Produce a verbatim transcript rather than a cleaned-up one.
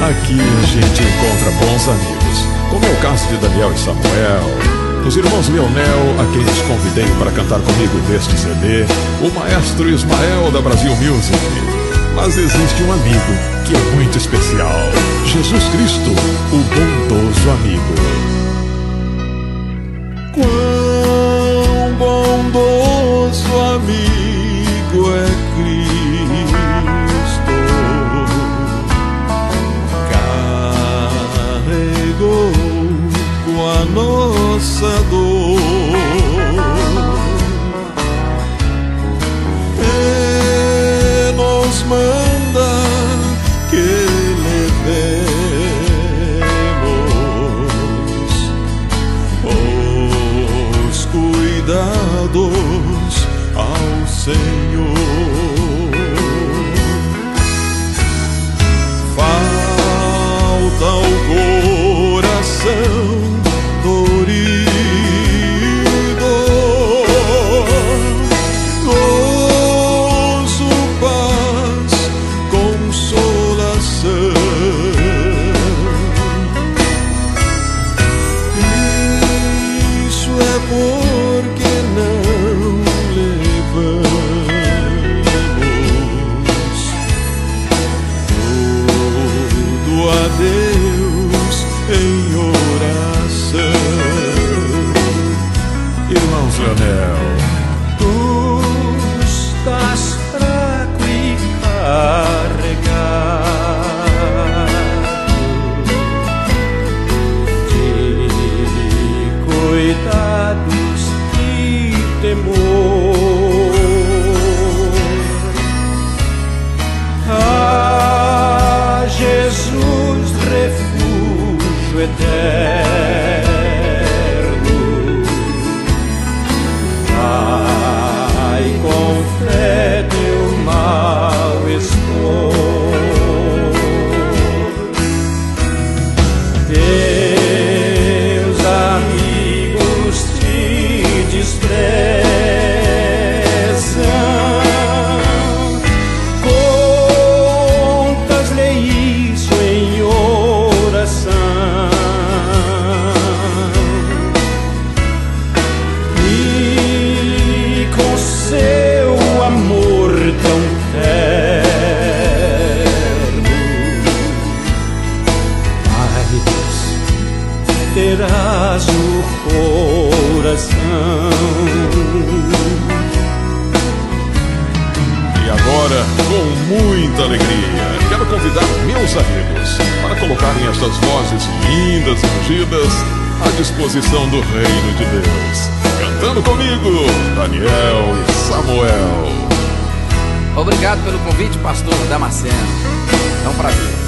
Aqui a gente encontra bons amigos, como é o caso de Daniel e Samuel, os irmãos Leonel, a quem os convidei para cantar comigo neste C D, o maestro Ismael da Brasil Music. Mas existe um amigo que é muito especial: Jesus Cristo, o bondoso amigo. Quão bondoso amigo é Cristo, carregou com a nossa dor, e nos manda que cuidados ao Senhor. Falta o coração dorido, gozo, paz, consolação. Isso é por Deus em oração. Irmãos Leonel, tu estás fraco e carregado de cuidados e temor. Ah, Jesus, refúgio eterno, vai com fé teu mal expor. Teus amigos te desprezam, terás o coração. E agora, com muita alegria, quero convidar meus amigos para colocarem estas vozes lindas e ungidas à disposição do reino de Deus. Cantando comigo, Daniel e Samuel. Obrigado pelo convite, pastor Damasceno. É um prazer.